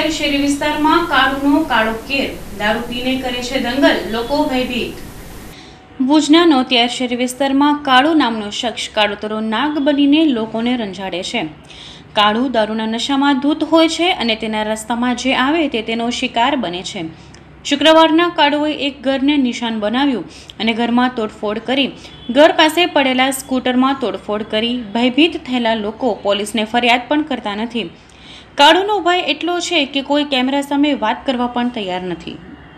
તેર શેરી વિસ્તારમાં કાળુનો કાળો કેર, દારૂ પીને કરે છે દંગલ, લોકો ભયભીત। ભુજના નોતિયાર શેરી વિસ્તારમાં કાળુ નામનો શખ્સ કાળોતરો નાગ બનીને લોકોને રંજાડે છે। કાળુ દારૂના નશામાં ધૂત હોય છે અને તેના રસ્તામાં જે આવે તે તેનો શિકાર બને છે। શુક્રવારના કાળુએ એક ઘરને નિશાન બનાવ્યું અને ઘરમાં તોડફોડ કરી ઘર પાસે પડેલા સ્કૂટરમાં તોડફોડ કરી ભયભીત થયેલા લોકો પોલીસને ફરિયાદ પણ કરતા નથી। કાળુનો ભય એટલો છે કે કોઈ કેમેરા સામે વાત કરવા પણ તૈયાર નથી।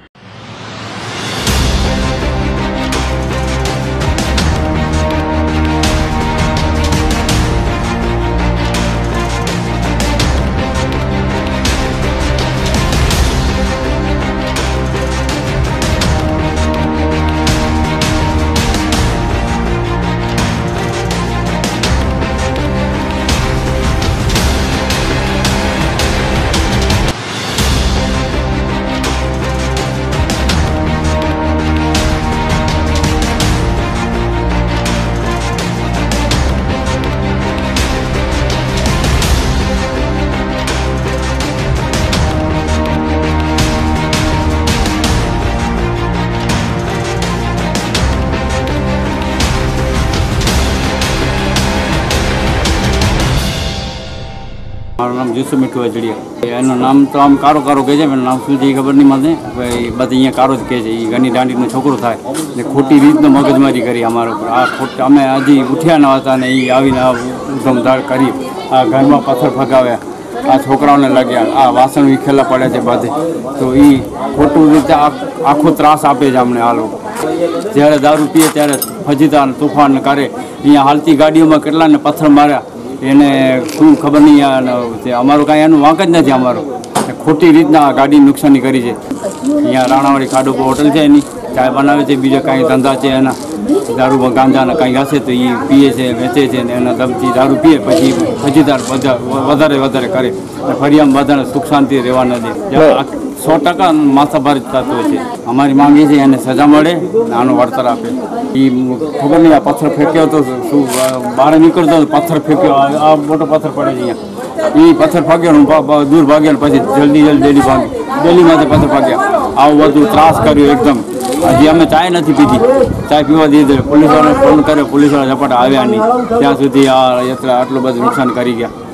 મારું નામ જુસુ મીઠું અજડિયા। એનું નામ તો આમ કારો કારો કહે છે, એનું નામ શું છે એ ખબર નહીં મને। બધા અહીંયા કારો જ કહે છે। એ ઘણી દાંડીનો છોકરો થાય ને ખોટી રીતનો મગજમારી કરી અમારા ઉપર। આ ખોટ અમે હજી ઉઠ્યા ન હતા ને એ આવીને ઉધમધાડ કરી આ ઘરમાં પથ્થર ફગાવ્યા, આ છોકરાઓને લાગ્યા, આ વાસણ વિખેલા પડ્યા છે બધે। તો એ ખોટું રીતે આખો ત્રાસ આપે છે અમને આ લોકો। જ્યારે દારૂ પીએ ત્યારે ફજીતા તોફાન કરે। અહીંયા હાલતી ગાડીઓમાં કેટલાને પથ્થર માર્યા, એને શું ખબર નહીં। અમારું કાંઈ એનું વાંક જ નથી। અમારું ખોટી રીતના ગાડી નુકસાની કરી છે। અહીંયા રાણાવાડી ખાડો પર હોટલ છે, એની ચાય બનાવે છે, બીજા કાંઈ ધંધા છે એના, દારૂ ગાંજાના કાંઈ હશે તો એ પીએ છે, વેચે છે ને એના દમથી દારૂ પીએ પછી ફજીદાર વધારે કરે। ફરી આમ બધાને સુખ શાંતિ રહેવા ન દે। 100% માથાભારે થતો હોય છે। અમારી માંગી છે એને સજા મળે, આનો વળતર આપે। એ ખબર નહીં આ પથ્થર ફેંક્યો તો શું બહાર નીકળતો પથ્થર ફેંક્યો, આ મોટો પથ્થર પડે છે અહીંયા। એ પથ્થર ફાગ્યો દૂર ભાગ્યા પછી જલ્દી ડેલીમાંથી પથ્થર ફાગ્યા। આવું બધું ત્રાસ કર્યો એકદમ। હજી અમે ચાય નથી પીધી, ચાય પીવા દીધી। પોલીસવાળાને ફોન કર્યો, પોલીસવાળા ઝપાટા આવ્યા નહીં, ત્યાં સુધી આ યાત્રા આટલું બધું નુકસાન કરી ગયા।